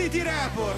City Report!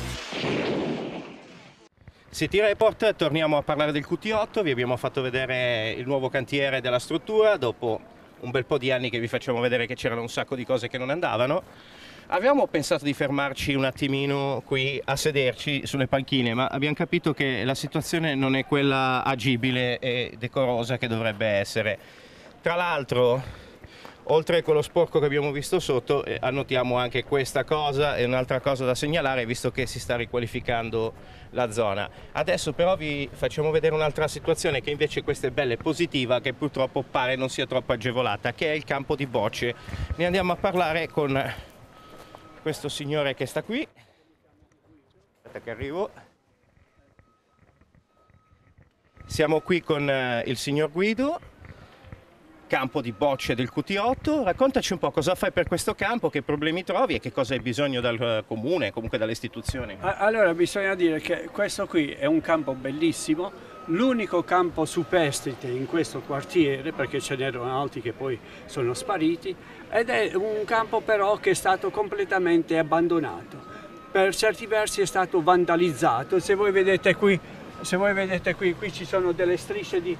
City Report, torniamo a parlare del QT8, vi abbiamo fatto vedere il nuovo cantiere della struttura dopo un bel po' di anni che vi facciamo vedere che c'erano un sacco di cose che non andavano. Avevamo pensato di fermarci un attimino qui a sederci sulle panchine, ma abbiamo capito che la situazione non è quella agibile e decorosa che dovrebbe essere. Tra l'altro, oltre a quello sporco che abbiamo visto sotto, annotiamo anche questa cosa e un'altra cosa da segnalare, visto che si sta riqualificando la zona. Adesso però vi facciamo vedere un'altra situazione che invece questa è bella e positiva, che purtroppo pare non sia troppo agevolata, che è il campo di bocce. Ne andiamo a parlare con questo signore che sta qui. Aspetta che arrivo. Siamo qui con il signor Guido, campo di bocce del QT8. Raccontaci un po' cosa fai per questo campo, che problemi trovi e che cosa hai bisogno dal comune, comunque dalle istituzioni. Allora bisogna dire che questo qui è un campo bellissimo, l'unico campo superstite in questo quartiere, perché ce n'erano altri che poi sono spariti, ed è un campo però che è stato completamente abbandonato. Per certi versi è stato vandalizzato. Se voi vedete qui, qui ci sono delle strisce di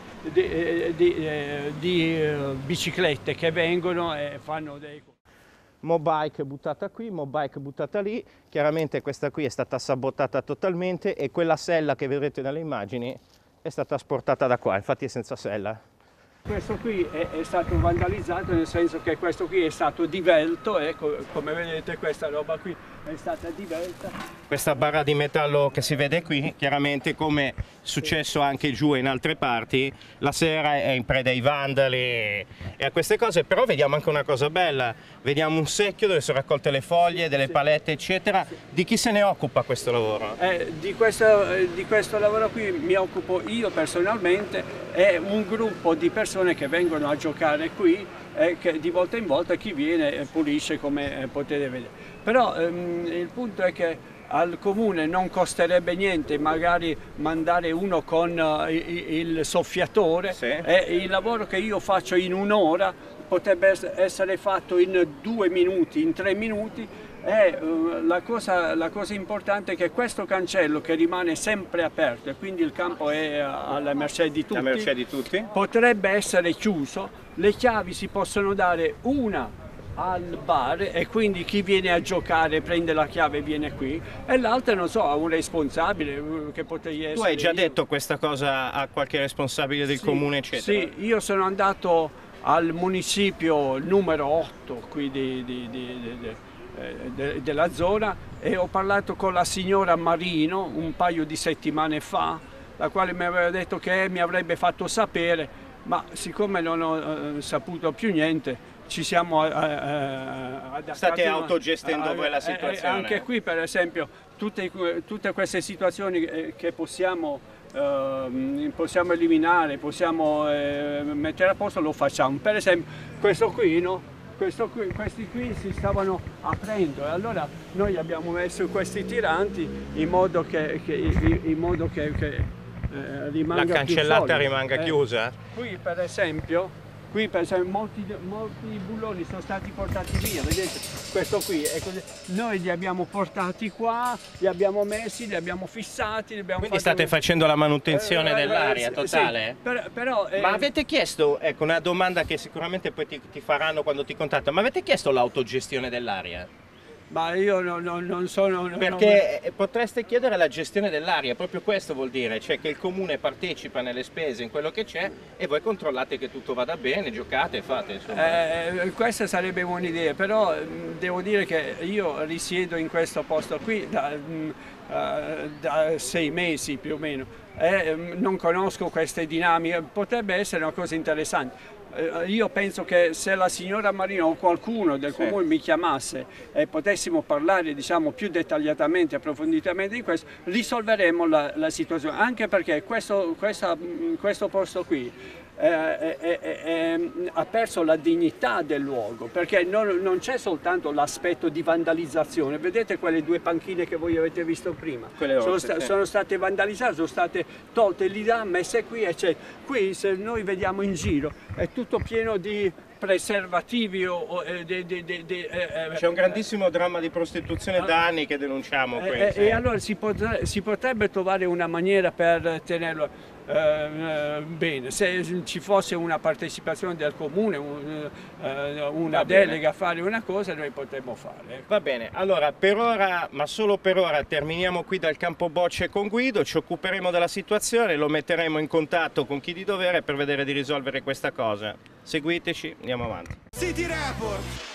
biciclette che vengono e fanno dei... Mobike buttata qui, mobike buttata lì. Chiaramente questa qui è stata sabotata totalmente e quella sella che vedrete nelle immagini è stata asportata da qua, infatti è senza sella. Questo qui è stato vandalizzato, nel senso che questo qui è stato divelto, ecco, come vedete questa roba qui è stata divelta. Questa barra di metallo che si vede qui, chiaramente come è successo anche giù in altre parti, la sera è in preda ai vandali e a queste cose, però vediamo anche una cosa bella, vediamo un secchio dove sono raccolte le foglie, delle palette eccetera. Di chi se ne occupa questo lavoro? Di questo lavoro qui mi occupo io personalmente e un gruppo di persone che vengono a giocare qui e che di volta in volta chi viene pulisce, come potete vedere. Però il punto è che al comune non costerebbe niente magari mandare uno con il soffiatore, sì. E il lavoro che io faccio in un'ora potrebbe essere fatto in 2 minuti, in 3 minuti. E la cosa importante è che questo cancello, che rimane sempre aperto e quindi il campo è alla mercé di tutti, potrebbe essere chiuso. Le chiavi si possono dare una al bar e quindi chi viene a giocare prende la chiave e viene qui, e l'altra non so, a un responsabile che potrei essere. Tu hai già io. detto questa cosa a qualche responsabile del comune eccetera? Sì, io sono andato al municipio numero 8 qui della zona e ho parlato con la signora Marino un paio di settimane fa, la quale mi aveva detto che mi avrebbe fatto sapere, ma siccome non ho saputo più niente ci siamo adattati. State autogestendo voi la situazione? Anche qui per esempio tutte queste situazioni che possiamo eliminare, possiamo mettere a posto, lo facciamo. Per esempio questo qui, no? Questi qui si stavano aprendo e allora noi abbiamo messo questi tiranti in modo che rimanga la cancellata più rimanga chiusa? Qui per esempio molti bulloni sono stati portati via, vedete? Questo qui è così. Noi li abbiamo portati qua, li abbiamo messi, li abbiamo fissati, Quindi state facendo la manutenzione dell'area totale? Sì, però, ma avete chiesto, ecco una domanda che sicuramente poi ti faranno quando ti contattano, ma avete chiesto l'autogestione dell'area? Ma io non sono... Perché potreste chiedere la gestione dell'area, proprio questo vuol dire, cioè che il comune partecipa nelle spese, in quello che c'è, e voi controllate che tutto vada bene, giocate e fate, insomma. Questa sarebbe un'idea, però devo dire che io risiedo in questo posto qui da 6 mesi più o meno e non conosco queste dinamiche, potrebbe essere una cosa interessante. Io penso che se la signora Marino o qualcuno del comune mi chiamasse e potessimo parlare, diciamo, più dettagliatamente, approfonditamente di questo, risolveremo la situazione, anche perché questo posto qui ha perso la dignità del luogo, perché non c'è soltanto l'aspetto di vandalizzazione. Vedete quelle 2 panchine che voi avete visto prima? Sono state vandalizzate, sono state tolte lì là, messe qui, eccetera. Qui se noi vediamo in giro è tutto pieno di preservativi c'è un grandissimo dramma di prostituzione da anni che denunciamo qui. E allora si potrebbe trovare una maniera per tenerlo bene, se ci fosse una partecipazione del comune, una delega a fare una cosa, noi potremmo fare. Va bene, allora per ora, ma solo per ora, terminiamo qui dal campo bocce con Guido, ci occuperemo della situazione, lo metteremo in contatto con chi di dovere per vedere di risolvere questa cosa. Seguiteci, andiamo avanti. City Report.